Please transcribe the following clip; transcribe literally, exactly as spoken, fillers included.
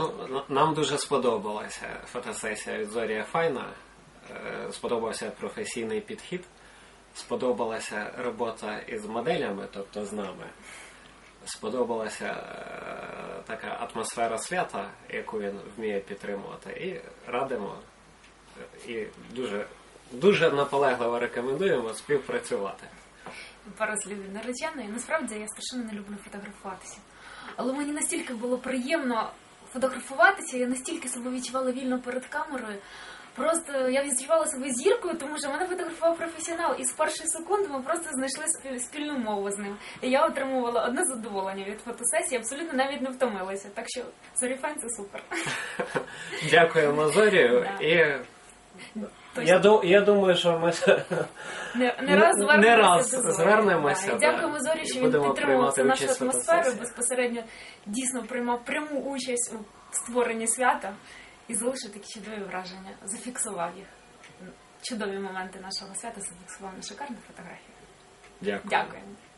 Ну, нам дуже сподобалася фотосесія від Зорія Файна, сподобався професійний підхід, сподобалася робота із моделями, тобто з нами, сподобалася така атмосфера свята, яку він вміє підтримувати, і радимо, і дуже, дуже наполегливо рекомендуємо співпрацювати. Пару слів від нареченої. Насправді я страшенно не люблю фотографуватися. Але мені настільки було приємно фотографуватися, я настільки себе відчувала вільно перед камерою. Просто я відчувала себе зіркою, тому що мене фотографував професіонал. І з першої секунди ми просто знайшли спільну мову з ним. І я отримувала одне задоволення від фотосесії, абсолютно навіть не втомилася. Так що Зорі Файн – це супер. Дякуємо Зорію. І... Я, ду, я думаю, що ми не, не раз звернемося. Не раз звернемося. Да. Дякуємо Зорі, що він підтримував нашу атмосферу, безпосередньо дійсно приймав пряму участь у створенні свята і залишив такі чудові враження, зафіксував їх. Чудові моменти нашого свята зафіксував на шикарних фотографіях. Дякую. Дякуємо.